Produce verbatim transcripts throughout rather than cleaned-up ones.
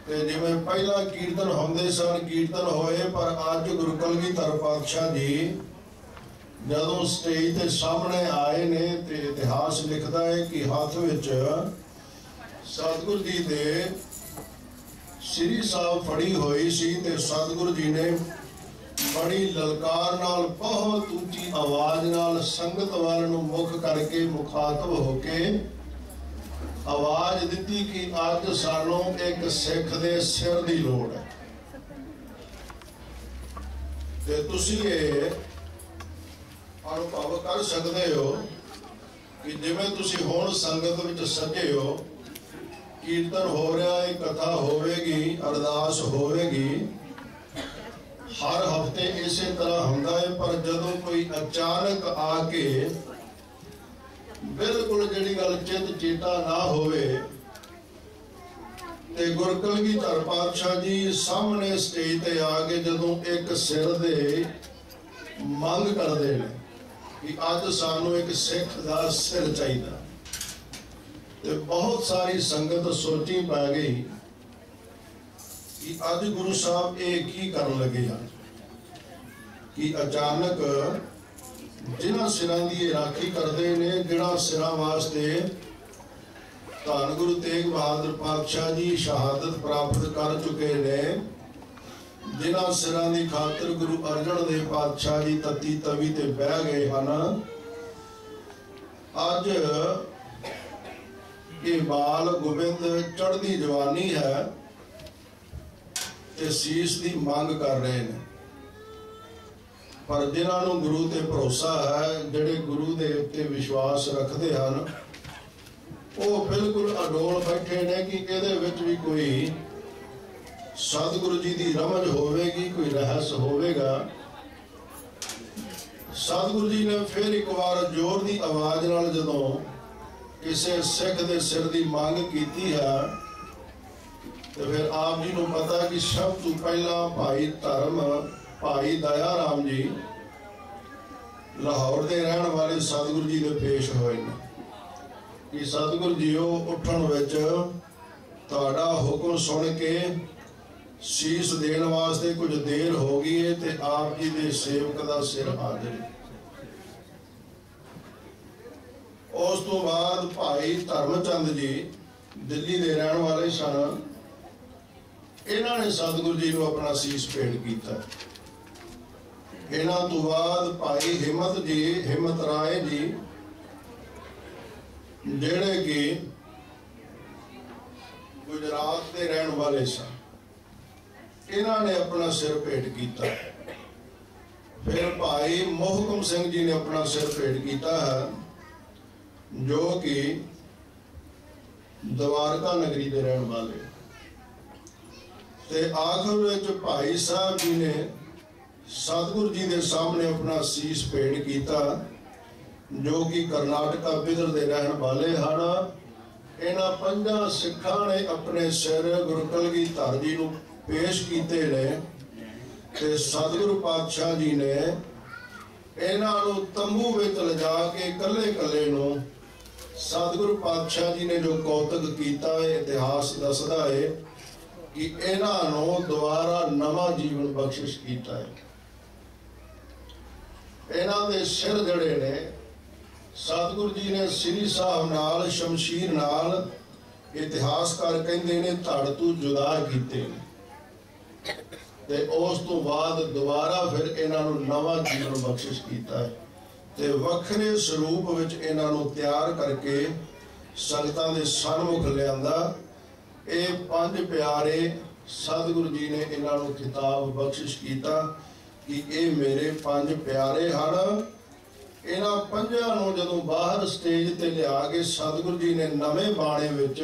ਤੇ ਜਿਵੇਂ ਪਹਿਲਾਂ ਕੀਰਤਨ ਹੁੰਦੇ ਸਨ, ਕੀਰਤਨ ਹੋਏ, ਪਰ ਅੱਜ ਗੁਰੂ ਕਲਗੀਧਰ ਪਾਤਸ਼ਾਹ ਜੀ ਜਦੋਂ ਸਟੇਜ ਦੇ ਸਾਹਮਣੇ ਆਏ ਨੇ ਤੇ ਇਤਿਹਾਸ ਲਿਖਦਾ ਹੈ ਕਿ ਹੱਥ ਵਿੱਚ ਸਤਿਗੁਰ ਜੀ ਦੇ ਸ੍ਰੀ ਸਾਹਿਬ ਫੜੀ ਹੋਈ ਸੀ ਤੇ ਸਤਿਗੁਰ ਜੀ ਨੇ बड़ी ललकार नाल बहुत ऊंची आवाज नाल संगत वाल नूं मुख करके मुखातब होके आवाज दी कि अज सानू एक सिख दे सिर दी लोड़ है ते तुसीं ये अनुभव कर सकते हो कि जिवें तुसीं हुण संगत विच सजे हो, कीर्तन हो रहा है, कथा होवेगी, अरदास होवेगी, हर हफ्ते इस तरह होंदा है। पर जदों कोई अचानक आके बिल्कुल जिहड़ी गल चित चेता ना होवे ते गुरु कलगीधर पातशाह जी सामने स्टेज ते आके जदों एक सिर दे मंग करदे ने कि अज सानू एक सिख दा सिर चाहिदा, ते बहुत सारी संगत सोची पै गई कि अज गुरु साहब एक ही कर लगे हैं कि अचानक जिन्हां सिरां दी राखी करते ने, जिन्हां सिरां वास्ते धन गुरु तेग बहादुर पातशाह जी शहादत प्राप्त कर चुके ने, जिन्हां सिरां दी खातिर गुरु अर्जन देव पातशाह जी तत्ती तवी ते बह गए हैं, अज ये बाल गोबिंद चढ़दी जवानी है ते शीश दी मांग कर रहे हैं। पर जिन्होंने गुरु ते भरोसा है, जिहड़े गुरु दे उत्ते विश्वास रखते हैं, वो बिल्कुल अडोल बैठे ने कि इहदे विच भी कोई सतगुरु जी की रमज होवेगी, कोई रहस्य होवेगा। सतगुरु जी ने फिर एक बार जोर की आवाज नाल जदों किसी सिख दे सिर की मांग की है तो फिर आप जी को पता कि सब तो पहला भाई धर्म भाई दया राम जी लाहौर के रहने वाले सतगुरु जी के पेश होए कि सतगुरु जीओ उठन विच तुहाडा हुक्म सुन के शीश देण वास्ते कुछ देर हो गई है ते आप जी के सेवक का सिर हाजिर। उस तो बाद भाई धर्मचंद जी दिल्ली के रहने वाले सन, इन्होंने सतगुरु जी को अपना शीश भेंट किया। इन्हां तो बाद भाई हिम्मत जी हिम्मत राय जी जेड़े कि गुजरात के रहने वाले सन, इन्होंने अपना सिर भेंट किया। फिर भाई मोहकम सिंह जी ने अपना सिर भेंट किया है, जो कि द्वारका नगरी के रहने वाले। ते आखिर विच भाई साहब जी ने सतगुरु जी के सामने अपना शीश भेंट किया, जो कि कर्नाटका बिदर के रहने वाले हैं। इन्हां पंजां सिखां ने अपने सिर गुरु कलगीधर जी नूं पेश किए ने ते सतगुरु पातशाह जी ने इन्हां नूं तंबू विच लिजा के कल्ले कल्ले नूं सतगुरु पातशाह जी ने जो कौतक किया है, इतिहास दसदा है कि इन्हों दोबारा नवा जीवन बख्शिश किया है। इन्हों के सिर जड़े ने सतगुरु जी ने श्री साहब नाल शमशीर नाल इतिहासकार कहते ने धड़ तू जुदा किते ते उस तो बाद दोबारा फिर इन्हों नवा जीवन बख्शिश किया है ते वखरे स्वरूप विच इन्हों तैयार करके संगतां दे सन्मुख लियांदा। ये पंज प्यारे सतगुरु जी ने इन्हों खिताब बख्शिश किया कि ये मेरे पंज प्यारे हैं। इन्हां पंजां नूं जदों बाहर स्टेज ते लिया के सतगुरु जी ने नवे बाणे विच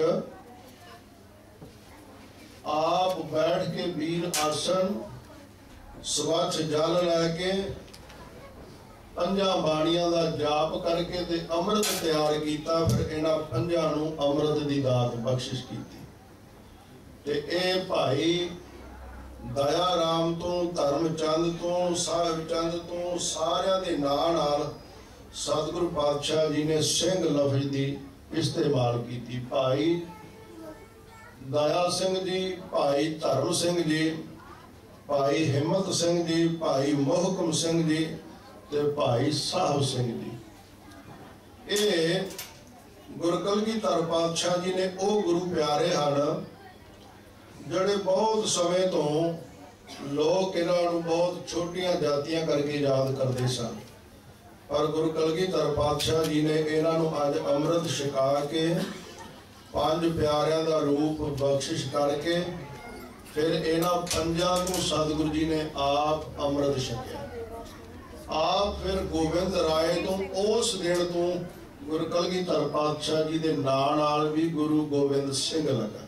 आप बैठ के वीर आसन स्वच्छ जल लैके पंजां बाणियां दा जाप करके ते अमृत तैयार किया। फिर इन्हां पंजां नूं अमृत दी दात बख्शिश की ते ए भाई दया राम तो धर्मचंद तो साहिब चंद तो सारियां दे नां नाल सतगुरु पातशाह जी ने सिंह लफ्ज की इस्तेमाल की। भाई दया सिंह जी, भाई धर्म सिंह जी, भाई हिम्मत सिंह जी, भाई मोहकम सिंह जी ते भाई साहब सिंह जी। ये गुरु कलगीधर पातशाह जी ने वो गुरु प्यारे हैं ਜਿਹੜੇ बहुत समय तो लोग इन्हों बहुत छोटिया जातियां करके याद करते सन, पर गुरु कलगीधर पातशाह जी ने इन्हों अज अमृत छका के पंज प्यारियां का रूप बख्शिश करके फिर इन्हों पंजां को सतगुरु जी ने आप अमृत छकिया। आप फिर गोबिंद राय तो उस दिन तो गुरु कलगीधर पातशाह जी के नाम नाल भी गुरु गोबिंद सिंह लगा।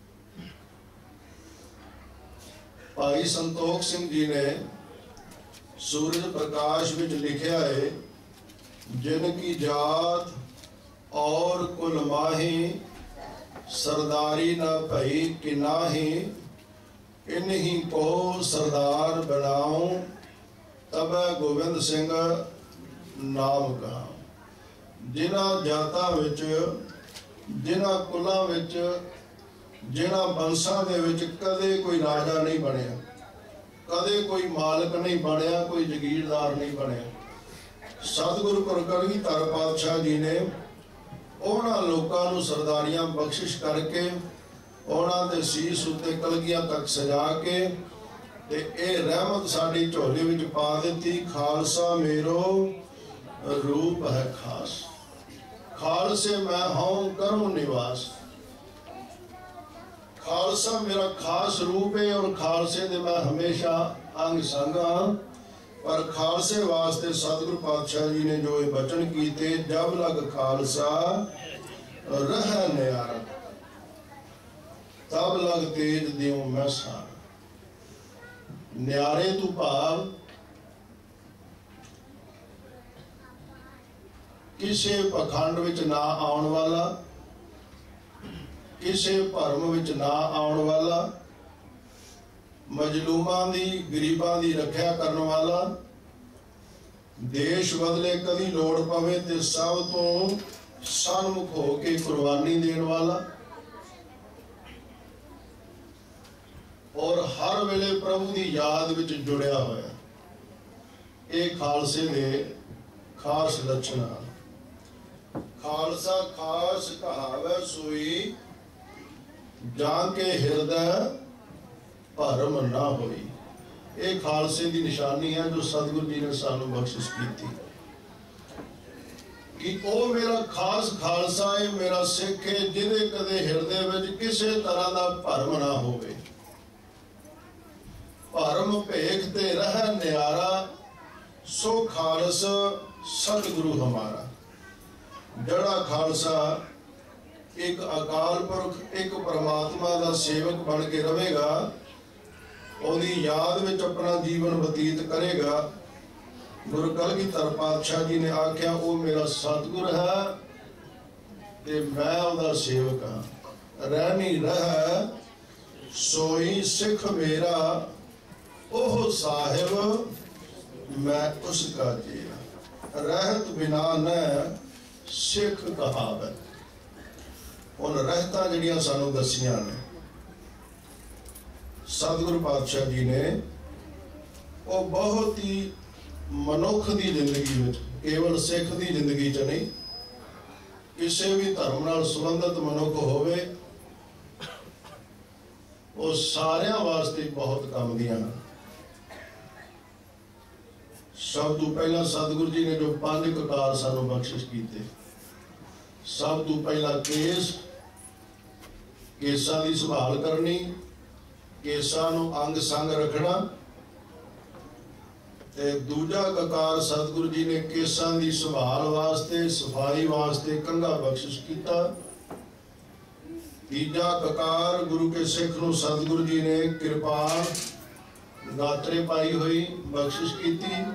भाई संतोख सिंह जी ने सूरज प्रकाश विच लिखा है, जिनकी जात और कुल माही सरदारी न भई कि नाही, इन्हीं को सरदार बनाऊं तब गोबिंद सिंह नाम कहा। जिन्हां जातां विच जिन्हां कुलां विच जिन्हां बंसां दे विच कदे कोई राजा नहीं बनिया, कदे कोई मालिक नहीं बनिया, कोई जगीरदार नहीं बनिया। सतगुरु गुरु कलगीधर पातशाह जी ने उन्हां लोकां नूं सरदारियां बख्शिश करके उन्हां दे सीस उत्ते कलगियां तक सजा के ते ए रहमत साडी झोली विच पा दित्ती। खालसा मेरो रूप है खास, खालसे मैं हूं करूं निवास। खालसा मेरा खास रूप है और खालसे दे मैं हमेशा अंग संग हाँ। पर खालसे वास्ते सतगुरु पातशाह जी ने जो ये वचन कीते, जब लग खालसा रह न्यारा तब लग तेज दियो मैं सारा। न्यारे तू भाव किसे पखंड विच ना आउण वाला, किसे भरम विच ना आउण वाला, मजलूमां दी गरीबां दी रखिया करन वाला, देश बदले कदी लोड़ पवे ते सब तो सन्मुख हो के कुर्बानी देण वाला, और हर वेले प्रभु की याद विच जुड़िया होया। ये खालसे दे खास लक्षण। खालसा खास कहावे सोई, जाके हृदय भरम ना होई। ये खालसे की निशानी है जो सतगुरु जी ने सानू बख्शिश की थी कि ओ मेरा खास खालसा है, मेरा सिख है, जिदे कदे हृदय विच किसी तरह का भरम ना होवे। भरम भेख ते रह न्यारा, सो खालस सतगुरु हमारा। जड़ा खालसा एक अकाल पुरख, एक परमात्मा का सेवक बन के रहेगा, उहदी याद में अपना जीवन बतीत करेगा। गुरु कलगीधर पातशाह जी ने आख्या, वो मेरा सतगुर है ते मैं उहदा सेवक हाँ। रहनी रह सोई सिख मेरा, ओह साहिब मैं उसका जिया। रहत बिना न सिख कहावत। उन रहता जड़ियां सानू दसियां ने सतगुरु पातशाह जी ने, वो बहुत ही मनुख की जिंदगी में, केवल सिख की जिंदगी च नहीं, किसी भी धर्म नाल संबंधित मनुख होवे, वो सारियां वास्ते बहुत काम दियां। सब तो पहला सतगुरु जी ने जो पांच ककार सानू बख्शिश कीते, सब तो पहला केस, केसां की संभाल करनी, केसां नूं अंग संग रखना। ते दूजा ककार सतगुरु जी ने केसां की संभाल वास्ते, सफाई वास्ते कंघा बख्शिश किया। तीजा ककार गुरु के सिख नूं सतगुरु जी ने कृपान गात्रे पाई हुई बख्शिश की।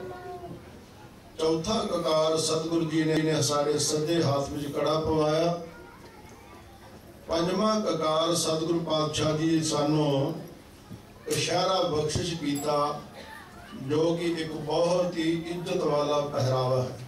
चौथा ककार सतगुरु जी ने सारे सज्जे हाथ में कड़ा पवाया। पंजवा ककार सतगुरु पातशाह जी सानू इशारा बख्शिश किया, जो कि एक बहुत ही इज्जत वाला पहरावा है।